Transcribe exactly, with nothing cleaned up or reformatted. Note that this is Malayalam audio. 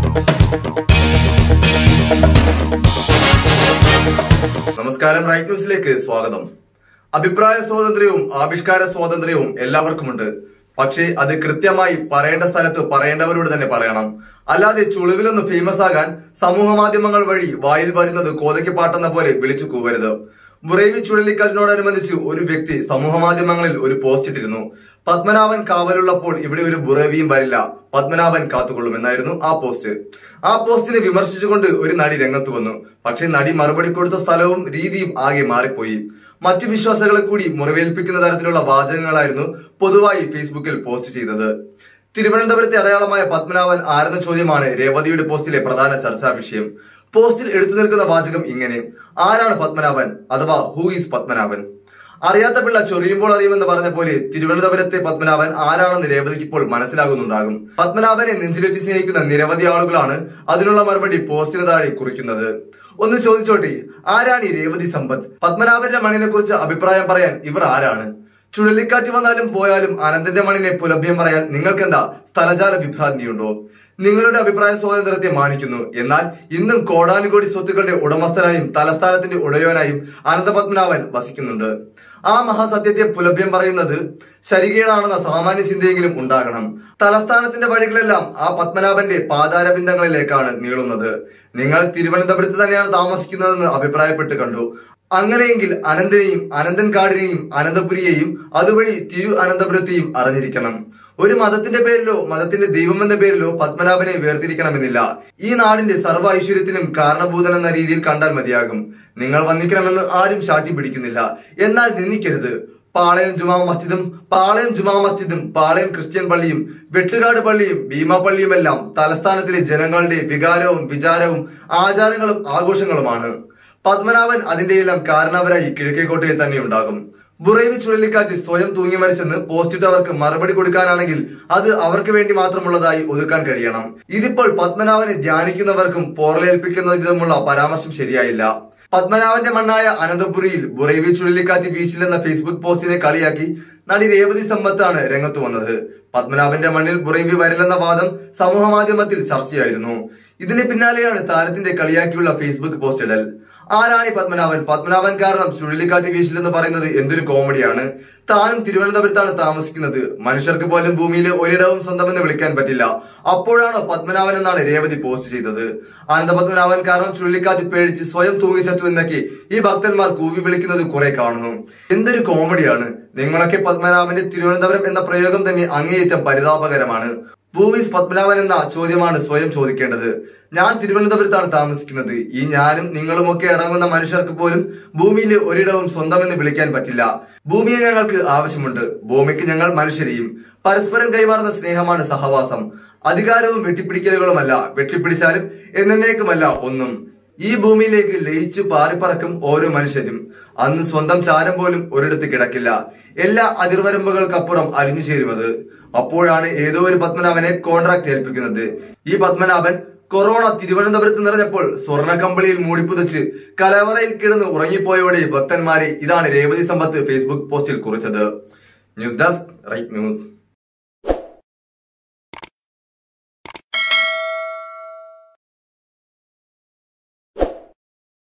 നമസ്കാരം, റൈറ്റ് ന്യൂസിലേക്ക് സ്വാഗതം. അഭിപ്രായ സ്വാതന്ത്ര്യവും ആവിഷ്കാര സ്വാതന്ത്ര്യവും എല്ലാവർക്കുമുണ്ട്. പക്ഷേ അത് കൃത്യമായി പറയേണ്ട സ്ഥലത്ത് പറയേണ്ടവരോട് തന്നെ പറയണം. അല്ലാതെ ചുളിവിലൊന്ന് ഫേമസ് ആകാൻ സമൂഹ മാധ്യമങ്ങൾ വഴി വായിൽ വരുന്നത് കോതയ്ക്ക് പാട്ടെന്ന പോലെ വിളിച്ചു കൂവരുത്. ബുറേവി ചുഴലിക്കാറ്റിനോടനുബന്ധിച്ച് ഒരു വ്യക്തി സമൂഹ മാധ്യമങ്ങളിൽ ഒരു പോസ്റ്റ് ഇട്ടിരുന്നു. പത്മനാഭൻ കാവലുള്ളപ്പോൾ ഇവിടെ ഒരു ബുറേവിയും വരില്ല, പത്മനാഭൻ കാത്തുകൊള്ളുമെന്നായിരുന്നു ആ പോസ്റ്റ്. ആ പോസ്റ്റിനെ വിമർശിച്ചുകൊണ്ട് ഒരു നടി രംഗത്ത് വന്നു. പക്ഷെ നടി മറുപടി കൊടുത്ത സ്ഥലവും രീതിയും ആകെ മാറിപ്പോയി. മറ്റു വിശ്വാസികളെ കൂടി മുറിവേൽപ്പിക്കുന്ന തരത്തിലുള്ള വാചകങ്ങളായിരുന്നു പൊതുവായി ഫേസ്ബുക്കിൽ പോസ്റ്റ് ചെയ്തത്. തിരുവനന്തപുരത്തെ അടയാളമായ പത്മനാഭൻ ആരെന്ന ചോദ്യമാണ് രേവതിയുടെ പോസ്റ്റിലെ പ്രധാന ചർച്ചാ വിഷയം. പോസ്റ്റിൽ എടുത്തു നിൽക്കുന്ന വാചകം ഇങ്ങനെ: ആരാണ് പത്മനാഭൻ അഥവാ ഹൂ ഈസ് പത്മനാഭൻ? അറിയാത്ത പിള്ള ചൊറിയുമ്പോൾ അറിയുമെന്ന് പറഞ്ഞ പോലെ തിരുവനന്തപുരത്തെ പത്മനാഭൻ ആരാണെന്ന് രേവതിക്ക് ഇപ്പോൾ മനസ്സിലാകുന്നുണ്ടാകും. പത്മനാഭനെ നെഞ്ചിലേറ്റി സ്നേഹിക്കുന്ന നിരവധി ആളുകളാണ് അതിനുള്ള മറുപടി പോസ്റ്റിന് താഴെ കുറിക്കുന്നത്. ഒന്ന് ചോദിച്ചോട്ടെ, ആരാണ് ഈ രേവതി സമ്പത്ത്? പത്മനാഭന്റെ മണിനെ കുറിച്ച് അഭിപ്രായം പറയാൻ ഇവർ ആരാണ്? ചുഴലിക്കാറ്റ് വന്നാലും പോയാലും അനന്തന്റെ മണിനെ പുലഭ്യം പറയാൻ നിങ്ങൾക്കെന്താ സ്ഥലജാല വിഭ്രാന്തിയുണ്ടോ? നിങ്ങളുടെ അഭിപ്രായ സ്വാതന്ത്ര്യത്തെ മാനിക്കുന്നു. എന്നാൽ ഇന്നും കോടാനുകോടി സ്വത്തുക്കളുടെ ഉടമസ്ഥനായും തലസ്ഥാനത്തിന്റെ ഉടയോനായും അനന്തപത്മനാഭൻ വസിക്കുന്നുണ്ട്. ആ മഹാസത്യത്തെ പുലഭ്യം പറയുന്നത് ശരികേടാണെന്ന സാമാന്യ ചിന്തയെങ്കിലും ഉണ്ടാകണം. തലസ്ഥാനത്തിന്റെ വഴികളെല്ലാം ആ പത്മനാഭന്റെ പാതാരബിന്ദങ്ങളിലേക്കാണ് നീളുന്നത്. നിങ്ങൾ തിരുവനന്തപുരത്ത് തന്നെയാണ് താമസിക്കുന്നതെന്ന് അഭിപ്രായപ്പെട്ട് കണ്ടു. അങ്ങനെയെങ്കിൽ അനന്തനെയും അനന്തൻകാടിനെയും അനന്തപുരിയെയും അതുവഴി തിരു അനന്തപുരത്തെയും അറിഞ്ഞിരിക്കണം. ഒരു മതത്തിന്റെ പേരിലോ മതത്തിന്റെ ദൈവം എന്ന പേരിലോ പത്മനാഭനെ വേർതിരിക്കണമെന്നില്ല. ഈ നാടിന്റെ സർവ്വ ഐശ്വര്യത്തിനും കാരണഭൂതൻ എന്ന രീതിയിൽ കണ്ടാൽ മതിയാകും. നിങ്ങൾ വന്ദിക്കണമെന്ന് ആരും ശാട്ടി പിടിക്കുന്നില്ല. എന്നാൽ നിന്ദിക്കരുത്. പാളയം ജുമാ മസ്ജിദും പാളയം ജുമാ മസ്ജിദും പാളയം ക്രിസ്ത്യൻ പള്ളിയും വെട്ടുകാട് പള്ളിയും ഭീമാ പള്ളിയുമെല്ലാം തലസ്ഥാനത്തിലെ ജനങ്ങളുടെ വികാരവും വിചാരവും ആചാരങ്ങളും ആഘോഷങ്ങളുമാണ്. പത്മനാഭൻ അതിന്റെയെല്ലാം കാരണവരായി കിഴക്കേക്കോട്ടയിൽ തന്നെ ഉണ്ടാകും. ബുറേവി ചുഴലിക്കാറ്റ് സ്വയം തൂങ്ങി മരിച്ചെന്ന് പോസ്റ്റിട്ടവർക്ക് മറുപടി കൊടുക്കാനാണെങ്കിൽ അത് അവർക്ക് വേണ്ടി മാത്രമുള്ളതായി ഒതുക്കാൻ കഴിയണം. ഇതിപ്പോൾ പത്മനാഭനെ ധ്യാനിക്കുന്നവർക്കും പോറലേൽപ്പിക്കുന്ന വിധമുള്ള പരാമർശം ശരിയായില്ല. പത്മനാഭന്റെ മണ്ണായ അനന്തപുരിയിൽ ബുറേവി ചുഴലിക്കാറ്റ് വീശില്ലെന്ന ഫേസ്ബുക്ക് പോസ്റ്റിനെ കളിയാക്കി നടി രേവതി സമ്പത്താണ് രംഗത്ത് വന്നത്. പത്മനാഭന്റെ മണ്ണിൽ ബുറേവി വരില്ലെന്ന വാദം സമൂഹ മാധ്യമത്തിൽ ചർച്ചയായിരുന്നു. ഇതിന് പിന്നാലെയാണ് താരത്തിന്റെ കളിയാക്കിയുള്ള ഫേസ്ബുക്ക് പോസ്റ്റ് ഇടൽ. ആരാണ് പത്മനാഭൻ? പത്മനാഭൻ കാരണം ചുഴലിക്കാറ്റ് വീശില്ലെന്ന് പറയുന്നത് എന്തൊരു കോമഡിയാണ്. താനും തിരുവനന്തപുരത്താണ് താമസിക്കുന്നത്. മനുഷ്യർക്ക് പോലും ഭൂമിയിലെ ഒരിടവും സ്വന്തമെന്ന് വിളിക്കാൻ പറ്റില്ല. അപ്പോഴാണോ പത്മനാഭൻ എന്നാണ് രേവതി പോസ്റ്റ് ചെയ്തത്. അനന്ത പത്മനാഭൻ കാരണം ചുഴലിക്കാറ്റ് പേടിച്ച് സ്വയം തൂങ്ങിച്ചത്തു എന്നൊക്കെ ഈ ഭക്തന്മാർ കൂവി വിളിക്കുന്നത് കുറെ കാണുന്നു. എന്തൊരു കോമഡിയാണ്. നിങ്ങളൊക്കെ പത്മനാഭന്റെ തിരുവനന്തപുരം എന്ന പ്രയോഗം തന്നെ അങ്ങേയറ്റം പരിതാപകരമാണ്. ഭൂവീസ് പത്മനാഭൻ എന്ന ചോദ്യമാണ് സ്വയം ചോദിക്കേണ്ടത്. ഞാൻ തിരുവനന്തപുരത്താണ് താമസിക്കുന്നത്. ഈ ഞാനും നിങ്ങളുമൊക്കെ അടങ്ങുന്ന മനുഷ്യർക്ക് പോലും ഭൂമിയിലെ ഒരിടവും സ്വന്തമെന്ന് വിളിക്കാൻ പറ്റില്ല. ഭൂമിയെ ഞങ്ങൾക്ക് ആവശ്യമുണ്ട്. ഭൂമിക്ക് ഞങ്ങൾ മനുഷ്യരെയും. പരസ്പരം കൈമാറുന്ന സ്നേഹമാണ് സഹവാസം. അധികാരവും വെട്ടിപ്പിടിക്കലുകളുമല്ല. വെട്ടിപ്പിടിച്ചാലും എന്നേക്കുമല്ല ഒന്നും. ഈ ഭൂമിയിലേക്ക് ലയിച്ചു പാറിപ്പറക്കും ഓരോ മനുഷ്യരും. അന്ന് സ്വന്തം ചാരം പോലും ഒരിടത്ത് കിടക്കില്ല. എല്ലാ അതിർവരമ്പുകൾക്കപ്പുറം അലിഞ്ഞു ചേരുന്നത്. അപ്പോഴാണ് ഏതോ ഒരു പത്മനാഭനെ കോൺട്രാക്ട് ഏൽപ്പിക്കുന്നത്. ഈ പത്മനാഭൻ കൊറോണ തിരുവനന്തപുരത്ത് നിറഞ്ഞപ്പോൾ സ്വർണ്ണ കമ്പിളിയിൽ മൂടിപ്പുതച്ച് കലവറയിൽ കിടന്ന് ഉറങ്ങിപ്പോയോടെ ഭക്തന്മാരെ ഇതാണ് രേവതി സമ്പത്ത് ഫേസ്ബുക്ക് പോസ്റ്റിൽ കുറിച്ചത്. News desk right news.